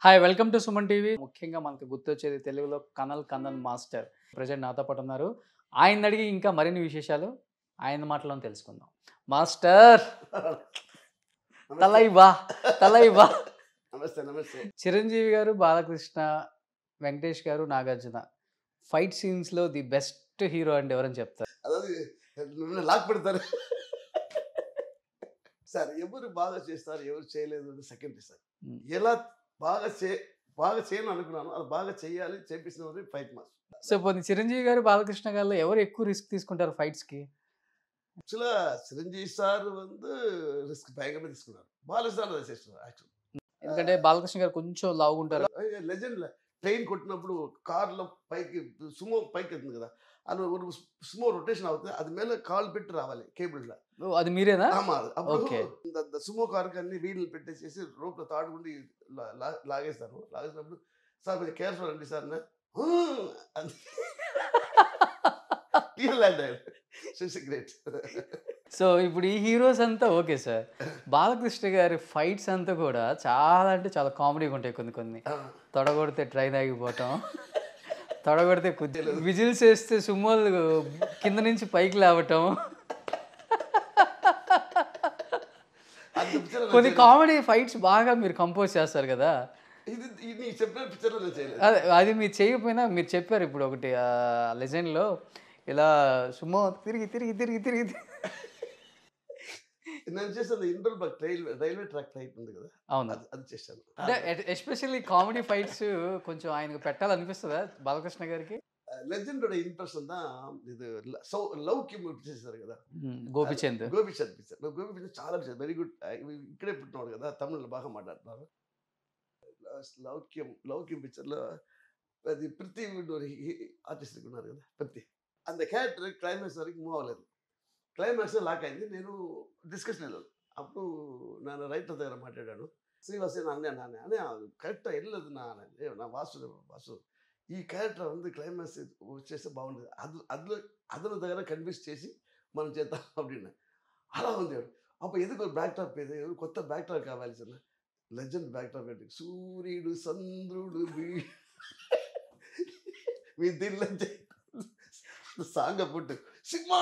Hi welcome to Suman TV. ముఖ్యంగా మనకు గుర్తొచ్చేది తెలుగులో కనల్ కన్నన్ మాస్టర్ ప్రజెంట్ నాతో పాటు ఉన్నారు. ఆయన అడిగి ఇంకా మరిన్ని విశేషాలు ఆయన మాటలో తెలుసుకుందాం. మాస్టర్ తలైవా తలైవా. నమస్తే నమస్తే. చిరంజీవి గారు, బాలకృష్ణ, వెంకటేష్ గారు, నాగార్జున ఫైట్ సీన్స్ లో ది బెస్ట్ హీరో అంటే ఎవరని చెప్తారు? అదే నన్ను లాక్ పెడతారు సార్. ఎవరు బాగా చేస్తారు ఎవరు చేయలేదు అని సెకండరీ సార్. ఎలా బాగా చేయను అనుకున్నాను, అది బాగా చేయాలి చేపించిన ఫైట్ మాస్టర్. సో పోనీ చిరంజీవి గారు, బాలకృష్ణ గారు ఎవరు ఎక్కువ రిస్క్ తీసుకుంటారు ఫైట్స్ కి? యాక్చువల్గా చిరంజీవి సార్ రిస్క్ భయంగా తీసుకున్నారు. బాలకృష్ణ చేస్తున్నారు యాక్చువల్. ఎందుకంటే బాలకృష్ణ గారు కొంచెం లావుగా ఉంటారు. లెజెండ్ ట్రైన్ కొట్టినప్పుడు కార్లో పైకి సుమో పైకి వెళ్తుంది కదా, అది సుమో రొటేషన్ అవుతుంది, అది మీద కాళ్ళు పెట్టి రావాలి కేబుల్లో. అది మీరేనా? అప్పుడు సుమో కార్ అన్ని వీళ్ళు పెట్టేసేసి రోప్ తాడుకుండి లాగేస్తారు. లాగేసినప్పుడు సార్ మీరు కేర్ఫుల్ అండి సార్ గ్రేట్. సో ఇప్పుడు ఈ హీరోస్ అంతా ఓకే సార్. బాలకృష్ణ గారి ఫైట్స్ అంతా కూడా చాలా అంటే చాలా కామెడీగా ఉంటాయి. కొన్ని తొడగొడితే ట్రైన్ ఆగిపోవటం, తొడగొడితే విజిల్స్ వేస్తే సుమ్మోలు కింద నుంచి పైకి లేవటం, కొన్ని కామెడీ ఫైట్స్ బాగా మీరు కంపోజ్ చేస్తారు కదా. అదే అది మీరు చేయకపోయినా మీరు చెప్పారు ఇప్పుడు ఒకటి లెజెండ్లో ఇలా సుమ్మో తిరిగి తిరిగి తిరిగి తిరిగి నేను చేసాను. ఇండోర్ బక్ రైల్వే ట్రాక్ ఫైట్ ఉంది కదా, అవును అది చేశాను. అంటే ఎస్పెషల్లీ కామెడీ ఫైట్స్ కొంచెం ఆయనకు పెట్టాలనిపిస్తుందా బాలకృష్ణ గారికి? லெஜெண்டோட இன்ட்ரெஸ்ட் தான் இது. లవ్కి చేశారు కదా గోపిచంద్ పిక్చర్. గోపిచంద్ చాలా పిక్చర్ వెరీ గుడ్. ఇక్కడే పుట్టినాడు కదా, తమిళలో బాగా మాట్లాడుతున్నారు. లౌక్యం పిక్చర్లో అది పృథ్వీ ஒரு ఆర్టిస్ట్ ఉన్నారు కదా, పృథ్వీ. அந்த క్యారెక్టర్ క్లైమాక్స్ వరకు మూవ్ అవ్వలేదు. క్లైమాక్స్ లాక్ అయింది. నేను డిస్కషన్ వెళ్ళాను. అప్పుడు నేను రైటర్ దగ్గర మాట్లాడాను. శ్రీవాసే అనే కరెక్ట్గా వెళ్ళలేదు నా వాసు ఈ క్యారెక్టర్ క్లైమాక్స్ వచ్చేస్తే బాగుండేది, అదన దగ్గర కన్విన్స్ చేసి మనం చేద్దాం அப்படின்னு. అలా ఉంది. అప్పుడు ఎందుకు బ్యాక్ డ్రాప్ కొత్త బ్యాక్ డ్రాప్ కావాలి సార్. లెజెండ్ బ్యాక్ డ్రాప్ ఏంటి, సూర్యుడు చంద్రుడు మీ దీనిలో సాంగ్ పుట్టు సినిమా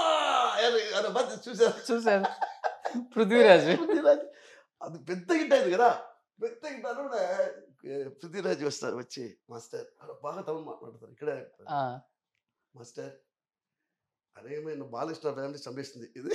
చూసారు పృథ్వీరాజ్. అది పెద్ద హిట్ అయింది కదా. పెద్ద హిట్ అన్న పృథ్వీరాజ్ వస్తారు, వచ్చి మాస్టర్ బాగా తమిళ మాట్లాడతారు ఇక్కడ. మాస్టర్ అదేమైనా బాలకృష్ణ ఫ్యామిలీ చంపేస్తుంది ఇది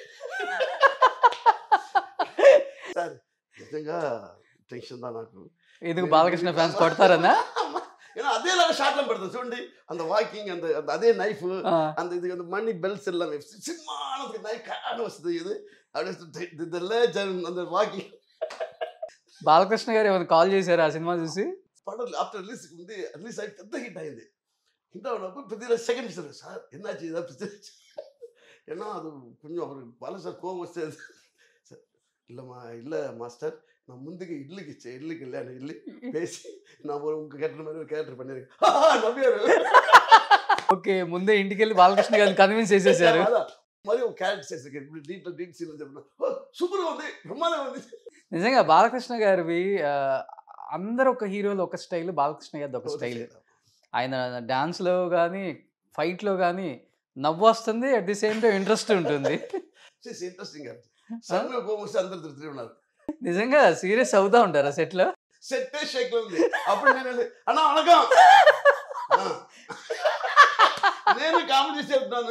సార్. నిజంగా టెన్షన్ దా నాకు. ఎందుకు బాలకృష్ణ ఫ్యాన్స్ కొడతారన్నా? அதேலாம் ஷார்ட்ல படுது చూడండి, அந்த வாக்கிங் அந்த அதே நைஃப் அந்த இது அந்த மணி பெல்ஸ் எல்லாமே சினிமானதுக்கு நைஃப் காண వస్తుంది. ఇది ది లెజెండ్ அந்த వాకింగ్. బాలకృష్ణ గారు ఏమైనా కాల్ చేశారు ఆ సినిమా చూసి? పడలేదు. ఆఫ్టర్ రిలీజ్ అయి పెద్ద హిట్ అయింది. హిట్ అవునప్పుడు ప్రతి సెకండ్ ఇస్తారు సార్ ఎన్నాச்சு ఇదా ஏன்னா அது கொஞ்சம் அவர் பாலகிருஷ்ண கோவம் வச்சது. இல்லை மாஸ்டர் நான் முந்துக்கு இட்லிக்கு இல்லைன்னு இட்லி பேசி நான் உங்க கேட்ட மாதிரி ஒரு கேரக்டர் பண்ணிருக்கேன் நம்பியாரு. ఓకే, ముందే ఇంటికి వెళ్ళి బాలకృష్ణ గారిని కన్విన్స్ చేసేసారు. మరి ఒక క్యారెక్టర్ చేసారు ఇప్పుడు డీప్ సీన్ చెప్పిన సూపర్ ఉంది, బ్రహ్మాండం ఉంది. నిజంగా బాలకృష్ణ గారివి అందరు ఒక హీరోలు ఒక స్టైల్, బాలకృష్ణ గారిది ఒక స్టైల్. ఆయన డాన్స్లో కానీ ఫైట్లో కానీ నవ్వు వస్తుంది, at the same time interest ఉంటుంది. ఇంట్రెస్టింగ్ సడన్గా కోమొస్తే అందరు తిరుగుతూ ఉన్నారు. నిజంగా సీరియస్ అవుతా ఉంటారా సెట్లో? సెట్టే షేక్ లో ఉంది. అప్పుడు నేను అన్నా వణకం నేను కామెడీ చెప్తాను.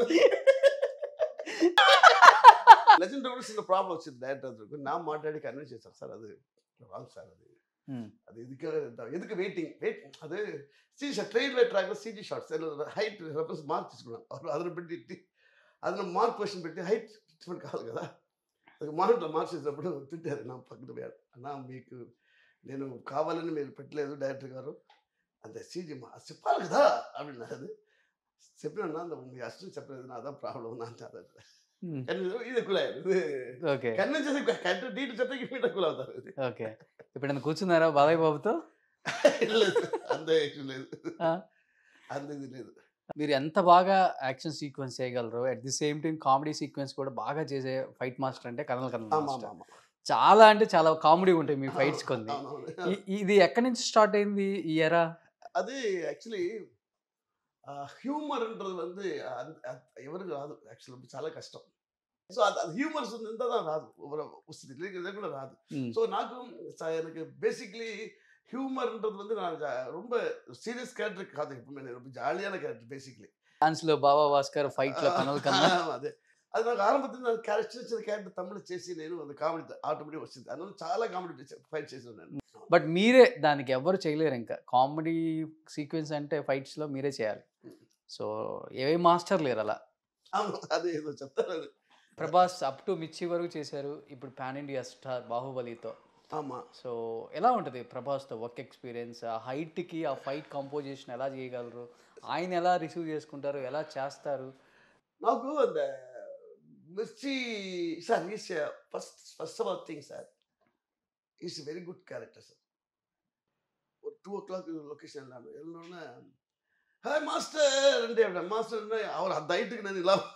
లెజెండ్ కూడా చిన్న ప్రాబ్లం వచ్చింది. డైరెక్టర్ నా మాట్లాడి కన్విన్స్ చేశారు సార్, అది రాంగ్ సార్, అది ఎందుకు వెయిటింగ్ అదే సీజీ ట్రైన్లో ట్రాక్లో CG shorts height reference mark తీసుకున్నాను. అదన పెట్టి అదన మార్క్ క్వశ్చన్ పెట్టి హైట్ ట్రీట్మెంట్ కావాలి కదా, అది మార్క్లో మార్క్స్ చేసినప్పుడు తిట్టారు. నా పక్కన పోయాడు, అన్నా మీకు నేను కావాలని మీరు పెట్టలేదు డైరెక్టర్ గారు, అంతే సీజీ చెప్పాలి కదా అప్పుడు. అది చెప్పినా మీ అసలు చెప్పలేదు, నా అదా ప్రాబ్లం అంటారు. ఇది ఎక్కువ కన్విన్స్ చేసి డీటెయిల్ చెప్పి మీరు ఎక్కువ అవుతారు. ఓకే, ఇప్పుడు కూర్చున్నారా బాలయ్య బాబుతో? లేదు, అంతే లేదు, అంతేది లేదు. మీరు ఎంత బాగా యాక్షన్ సీక్వెన్స్ చేయగలరు, at the same time comedy sequence కూడా బాగా చేసే ఫైట్ మాస్టర్ అంటే కనల్ కన్నన్ మాస్టర్. చాలా అంటే చాలా కామెడీ ఉంటాయి మీ ఫైట్స్ కొన్ని. అవునవును. ఇది ఎక్కడి నుంచి స్టార్ట్ అయింది ఈ ఎరా? அது యాక్చువల్లీ హ్యూమర్ன்றது வந்து ఎవరికి రాదు యాక్చువల్లీ చాలా కష్టం. సో అది హ్యూమర్స్ இருந்தால் தான் రాదు. వస్తుంది இல்லைங்கிறதே கூட రాదు. ஸோ எனக்கு பேசிக்லி హ్యూమర్ன்றது வந்து நான் ரொம்ப సీరియస్ క్యారెక్టర్ కాదు எப்பவுமே. నేను ரொம்ப జాలిயான క్యారెక్టర్ బేసిక్లీ. డాన్స్‌లో బాబా భాస్కర్, ఫైట్‌లో కనల్ కన్నా. అదే. అది నాకు ఆరంభത്തിൽ నాకు చిన్న చిన్న క్యారెక్టర్ తమిళ చేసి నేను అది కామెడీ ఆటోమేటిక్ వచ్చింది. అందులో చాలా కామెడీ ఫైట్ చేశాను నేను. బట్ మీరే దానికి ఎవ్వరు చేయలేరు ఇంకా. కామెడీ సీక్వెన్స్ అంటే ఫైట్స్‌లో మీరే చేయాలి. సో ఏ మాస్టర్ లేరు అలా. అవును. అదే ఏదో చెప్తారు అది. ప్రభాస్ అప్ టు మిర్చి వరకు చేశారు. ఇప్పుడు పాన్ ఇండియా స్టార్ బాహుబలితో. ఆమా. సో ఎలా ఉంటుంది ప్రభాస్‌తో వర్క్ ఎక్స్‌పీరియన్స్? ఆ హైట్‌కి ఆ ఫైట్ కంపోజిషన్ ఎలా చేయగలరు? ఆయన ఎలా రిసీవ్ చేసుకుంటారు? ఎలా చేస్తారు? నాకు அந்த Mirchi sir is first of all thing sir is very good character sir. ஒரு 2 o'clock லொகேஷன் వెళ్ళినోடனே హాయ్ మాస్టర్ అంటే మాస్టర్ అంటే அவர் அந்த హైట్కి నేను ఇలా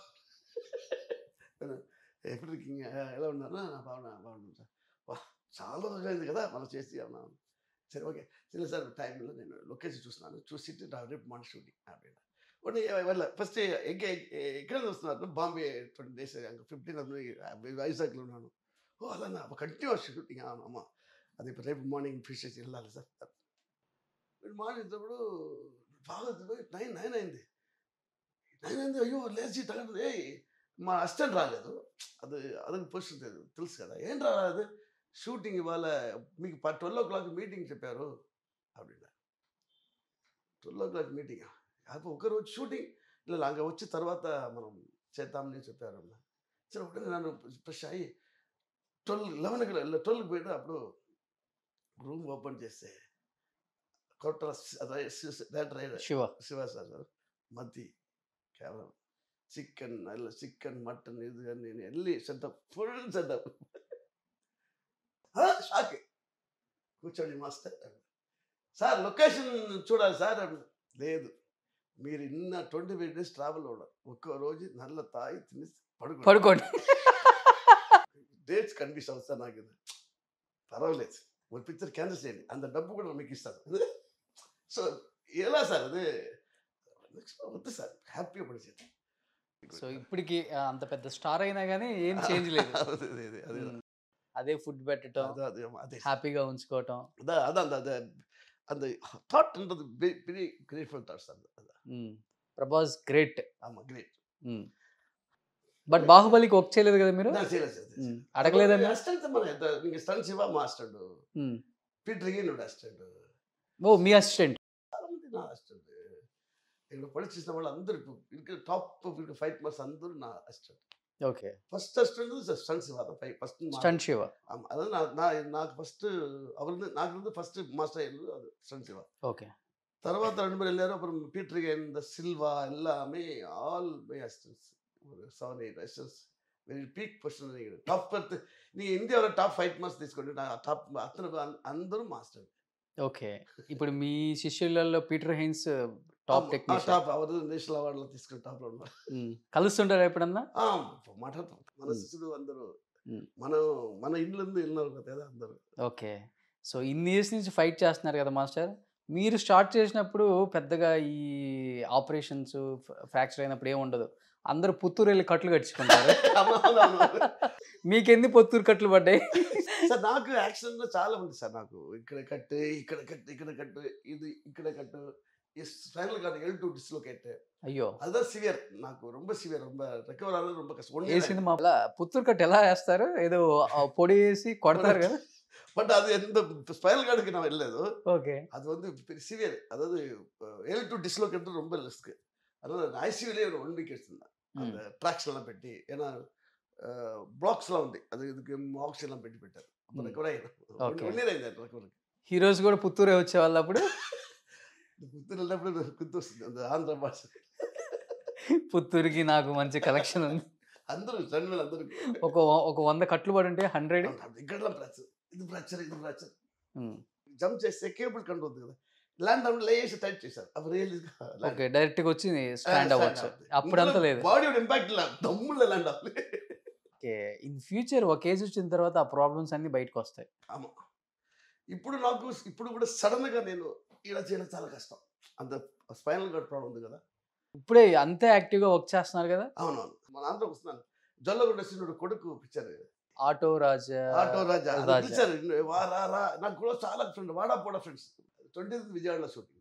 ఎప్పుడు இருக்கீங்க ఎలా ఉన్నారా బాగున్నాను సార్. వా చాలా రోజులైంది కదా మనం చేసి అన్నాను. సరే ఓకే సరే సార్ టైంలో నేను లొకేషన్ చూస్తున్నాను చూసి రేపు మన షూటింగ్ அப்படின்னா உடனே வரல ஃபஸ்ட்டு ఎక్కడ వస్తున్నారు బాంబే 20 days அங்கே 15 వైజాగ్లో ఉన్నాను. ఓ అలా அப்போ కంటిన్యూస్ షూటింగ్ అమ్మా అది ఇప్పుడు రేపు మార్నింగ్ ఫిష్ చేసి వెళ్ళాలి సార్. మార్నింగ్ ఇచ్చినప్పుడు బాగా 9 అయింది. 9 అయింది అయ్యో లేచి తగ్గదు. మా అసిస్టెంట్ రాలేదు. అది పొజిషన్ తెలుసు కదా. ఏం రాలేదు షూటింగ్ ఇవాళ మీకు 12 o'clock మీటింగ్ చెప్పారు அப்படின்னா. 12 o'clock మీటింగ్ அப்போ ఒకరోజు షూటింగ్ இல்லை அங்கே వచ్చి తర్వాత మనం చేద్దామని చెప్పారు. సరే ఒకటే నన్ను ఫ్రెష్ అయ్యి 11కి పోయినా అప్పుడు రూమ్ ఓపెన్ చేస్తే కొట్ట శివ సార్ మధ్య కేవలం చికెన్ మటన్ ఇది కానీ నేను వెళ్ళి సెటప్ ఫుల్ సెటప్ షాక్ కూర్చోండి మాస్టర్ సార్ లొకేషన్ చూడాలి సార్. లేదు మీరు ఇన్న 25 days ట్రావెల్ ఉన్నారు ఒక్క రోజు నల్ల తాయి తిని పడుకోండి డేట్స్ కన్ఫ్యూస్ అవుతా నాకు. ఇది పర్వాలేదు ఒక పిక్చర్ క్యాన్సిల్ చేయండి అంత డబ్బు కూడా మీకు ఇస్తాను. సో ఎలా సార్ అది వద్దు సార్ హ్యాపీగా పడిచేది. సో ఇప్పటికి అంత పెద్ద స్టార్ అయినా కానీ ఏం చేంజ్ లేదు. అదే ఫుడ్ పెట్టడం, హ్యాపీగా ఉంచుకోవటం, அந்த தாட்ன்றது பெரிய கிரேட்ஃபுல் தாட்ஸ். ప్రభాస్ గ్రేట్. ஆமா கிரேட். బట్ బాహుబలికి వర్క్ చేయలేదు కదా మీరు? అడగలేదండి. అసిస్టెంట్ நீங்க స్టన్ శివ మా అసిస్టెంట్ పీటర్ என்னோட అసిస్టెంట్. ఓ మీ అసిస్టెంట్. నా అసిస్టెంట్ ఇక్కడ படிச்சிருந்த వాళ్ళు అందరూ ఇక్కడ టాప్ 5 மார்க்ஸ் అందరూ నా assistant. Okay. First assistant Stun Siva தான் ஃபர்ஸ்ட் ஸ்டன் சிவா. ஆமா அதான் నాకు ఫస్ట్ அவரு నాకు ఫస్ట్ మాస్టర్ అయ్యారు అది స్టన్ శివ. ఓకే. తర్వాత 2 பேர் எல்லாரும் அப்புறம் பீட்டர் இந்த சில்வா எல்லாமே ஆல் பை அசிஸ்டன்ட்ஸ். ஒரு 7-8 assistants very peak position. Top పర్త్ నీ ఇండియాలో టాప్ 5 మార్క్స్ తీసుకోండి నా టాప్ అందరూ మాస్టర్. ఓకే. ఇప్పుడు మీ శిష్యులలో Peter Hein top technician. Top అవరు నేషనల్ అవార్డులో తీసుకుని టాప్లో ఉన్నారు. కలుస్తుంటారా ఎప్పుడన్నా? మాట్లాడతాం. మన శిష్యులు అందరూ మన ఇల్లు వెళ్ళినారు కదా అందరూ. ఓకే. సో ఇన్ని ఇయర్స్ నుంచి ఫైట్ చేస్తున్నారు కదా మాస్టర్. మీరు స్టార్ట్ చేసినప్పుడు పెద్దగా ఈ ఆపరేషన్స్ ఫ్రాక్చర్ అయినప్పుడు ఏమి ఉండదు. అందరూ పుత్తూరు వెళ్ళి కట్లు కట్టించుకుంటారు. మీకెన్ని పుత్తూరు కట్లు పడ్డాయి? సార్ నాకు యాక్సిడెంట్లో చాలా ఉంది సార్. నాకు ఇక్కడ కట్టు ఇది ఇక్కడ కట్టు స్పైనల్ కార్డ్ L2 డిస్లోకేట్. అయ్యో అదే సివియర్. నాకు ரொம்ப సివియర్. ரொம்ப రికవర్ అవ్వడం ரொம்ப కష్టం. ఏ సినిమా పుత్తూరు కట్టు ఎలా వేస్తారు? ఏదో పొడి వేసి కొడతారు కదా. பட் அது எந்த ஸ்பைனல் கார்டுக்கு நான் వెళ్ళలేదు. ஓகே. அது வந்து சிவியர். அதாவது L2 డిస్లోకేట్ ரொம்ப రిస్క్. அதனால ఐసీయూలో 1 వీక్ ఇస్తున్నాను. அந்த ట్రాక్స్ எல்லாம் పెట్టి ఏనా బ్లాక్స్ లా ఉంది. అది இதுக்கு ఆక్సిజన్ எல்லாம் పెట్టారు. అప్పుడు రికవర్ అయ్యాను. 1 ఇయర్ అయింది రికవర్. హీరోస్ కూడా పుత్తూరే వచ్చేవాళ్ళు అప్పుడు. పుత్తూరు వెళ్ళినప్పుడు గుర్తొస్తుంది அந்த ఆంధ్ర భాష. పుత్తూరుకి నాకు మంచి కలెక్షన్ ఉంది. అందరూ జనరల్ అందరూ ఒక 100 కట్లు పడి ఉంటే 100 ఇక్కడ ఇది ఫ్రాక్చర్ జంప్ చేస్తే కేబుల్ కంట్రోల్ ఉంది కదా. ల్యాండ్ అవుట్ లేసి టైట్ చేశారు. అప్పుడు ఓకే డైరెక్ట్ గా వచ్చి స్టాండ్ అవ్వచ్చు. అప్పుడు అంత లేదు. బాడీ ఇంపాక్ట్ దమ్ముల ల్యాండ్ అవ్వాలి. ఓకే. ఇన్ ఫ్యూచర్ ఒక ఏజ్ వచ్చిన తర్వాత ఆ ప్రాబ్లమ్స్ అన్నీ బయటకు వస్తాయి. ఆమా. ఇప్పుడు నాకు ఇప్పుడు కూడా సడన్గా నేను ఇలా చేయడం చాలా కష్టం. అంత స్పైనల్ కార్డ్ ప్రాబ్లం ఉంది కదా. ఇప్పుడే అంతే యాక్టివ్గా వర్క్ చేస్తున్నారు కదా. అవునవును. మన ఆంధ్ర వస్తున్నాను. జొల్లగొండ శ్రీనుడు కొడుకు picture auto Raja. Auto Raja Raja. పిలిచారు. రా రా రా నాకు కూడా చాలా ఫ్రెండ్ వాడా పోడా ఫ్రెండ్స్. 20th విజయవాడలో షూటింగ్.